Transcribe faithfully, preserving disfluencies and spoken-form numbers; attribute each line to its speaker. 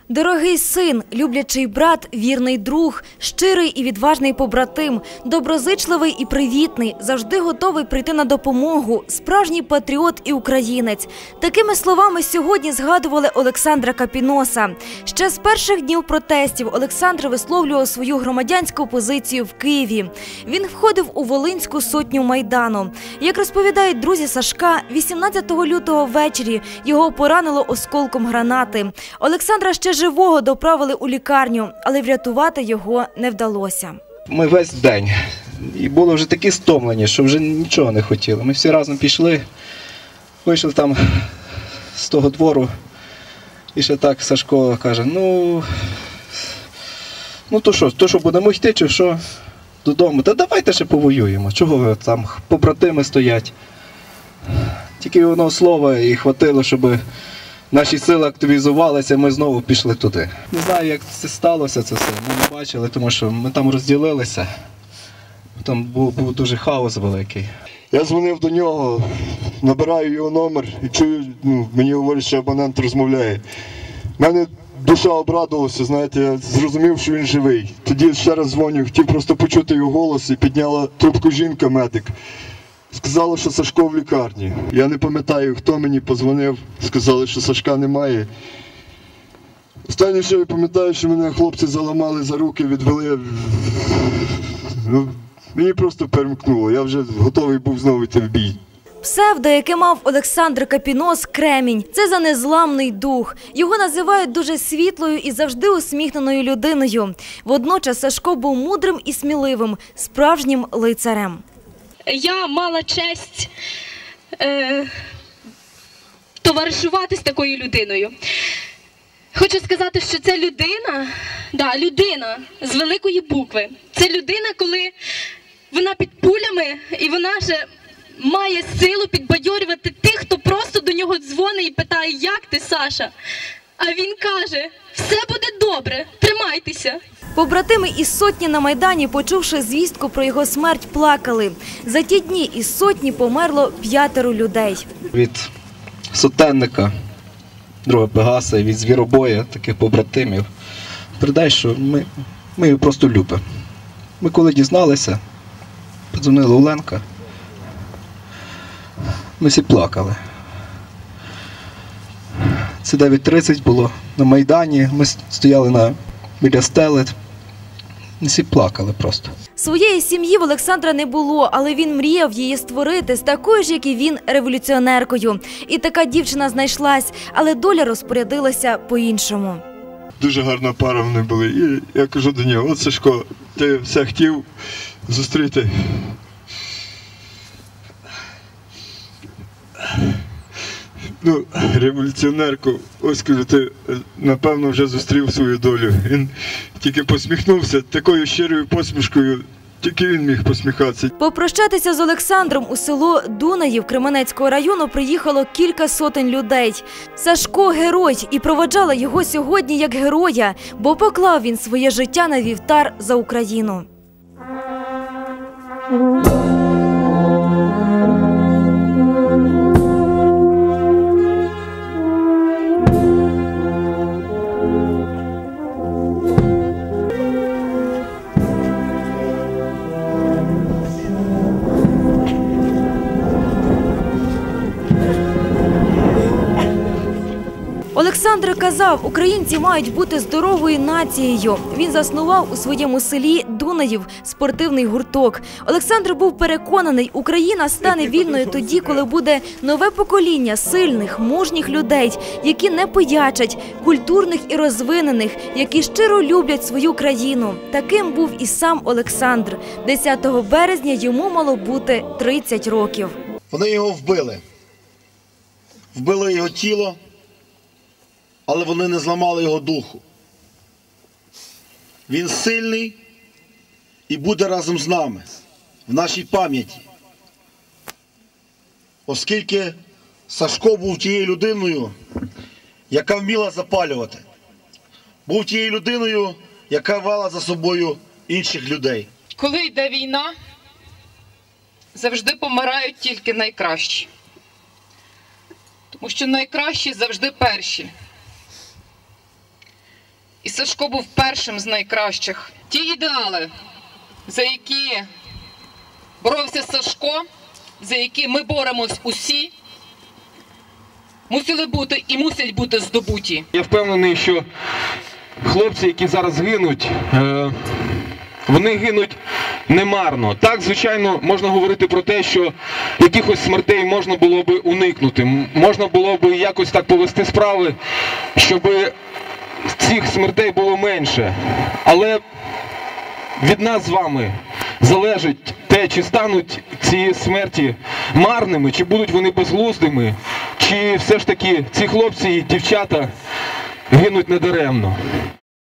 Speaker 1: Дорогий син, люблячий брат, вірний друг, щирий і відважний побратим, доброзичливий і привітний, завжди готовий прийти на допомогу, справжній патріот і українець. Такими словами сьогодні згадували Олександра Капіноса. Ще з перших днів протестів Олександр висловлював свою громадянську позицію в Києві. Він входив у Волинську сотню Майдану. Як розповідають друзі Сашка, вісімнадцятого лютого ввечері його поранило осколком гранати. Олександра ще живого доправили у лікарню, але врятувати його не вдалося.
Speaker 2: Ми весь день, і були вже такі стомлені, що вже нічого не хотіли. Ми всі разом пішли, вийшли там з того двору, і ще так Сашко каже, ну, ну то що, то що, будемо йти чи що, додому? Та давайте ще повоюємо, чого ви там, побратими стоять. Тільки одного слова і хватило, щоб наші сили активізувалися, ми знову пішли туди. Не знаю, як це сталося, це все, ми не бачили, тому що ми там розділилися. Там був, був дуже хаос великий.
Speaker 3: Я дзвонив до нього, набираю його номер і чую, ну, мені говорять, що абонент розмовляє. У мене душа обрадувалася, знаєте, я зрозумів, що він живий. Тоді ще раз дзвоню, хотів просто почути його голос, і підняла трубку жінка, медик. Сказали, що Сашко в лікарні. Я не пам'ятаю, хто мені подзвонив, сказали, що Сашка немає. Останнє, що я пам'ятаю, що мене хлопці заламали за руки, відвели. Ну, мені просто перемкнуло, я вже готовий був знову йти в бій.
Speaker 1: Псевдо, яке мав Олександр Капінос – Кремінь. Це за незламний дух. Його називають дуже світлою і завжди усміхненою людиною. Водночас Сашко був мудрим і сміливим, справжнім лицарем.
Speaker 4: Я мала честь е, товаришувати з такою людиною. Хочу сказати, що це людина, да, людина з великої букви. Це людина, коли вона під пулями і вона же має силу підбадьорювати тих, хто просто до нього дзвонить і питає, як ти, Саша? А він каже, все буде добре, тримайтеся.
Speaker 1: Побратими із сотні на Майдані, почувши звістку про його смерть, плакали. За ті дні із сотні померло п'ятеро людей.
Speaker 2: Від сотенника, друга Пегаса, і від звіробоя, таких побратимів, передай, що ми, ми його просто любимо. Ми коли дізналися, подзвонили Оленка, ми всі плакали. Це дев'ять тридцять було на Майдані, ми стояли на, біля стели, всі плакали просто.
Speaker 1: Своєї сім'ї в Олександра не було, але він мріяв її створити з такою ж, як і він, революціонеркою. І така дівчина знайшлась, але доля розпорядилася по-іншому.
Speaker 3: Дуже гарна пара вони були. І я кажу до нього, от Сашко, ти все хотів зустріти. Ну, революціонерку, ось кажу, ти, напевно, вже зустрів свою долю. Він тільки посміхнувся такою щирою посмішкою, тільки він міг посміхатися.
Speaker 1: Попрощатися з Олександром у село Дунаїв Кременецького району приїхало кілька сотень людей. Сашко – герой, і проводжали його сьогодні як героя, бо поклав він своє життя на вівтар за Україну. Олександр казав, українці мають бути здоровою нацією. Він заснував у своєму селі Дунаїв спортивний гурток. Олександр був переконаний, Україна стане вільною тоді, коли буде нове покоління сильних, мужніх людей, які не пиячать, культурних і розвинених, які щиро люблять свою країну. Таким був і сам Олександр. десятого березня йому мало бути тридцять років.
Speaker 5: Вони його вбили. Вбили його тіло, але вони не зламали його духу. Він сильний і буде разом з нами, в нашій пам'яті. Оскільки Сашко був тією людиною, яка вміла запалювати. Був тією людиною, яка вела за собою інших людей.
Speaker 6: Коли йде війна, завжди помирають тільки найкращі. Тому що найкращі завжди перші. Сашко був першим з найкращих. Ті ідеали, за які боровся Сашко, за які ми боремось усі, мусили бути і мусять бути здобуті.
Speaker 7: Я впевнений, що хлопці, які зараз гинуть, вони гинуть немарно. Так, звичайно, можна говорити про те, що якихось смертей можна було би уникнути. Можна було би якось так повести справи, щоб цих смертей було менше. Але від нас з вами залежить те, чи стануть ці смерті марними, чи будуть вони безглуздими, чи все ж таки ці хлопці і дівчата гинуть недаремно.